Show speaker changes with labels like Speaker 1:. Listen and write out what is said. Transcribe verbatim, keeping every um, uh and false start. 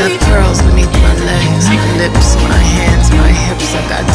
Speaker 1: got pearls beneath my legs, my lips, my hands, my hips. I got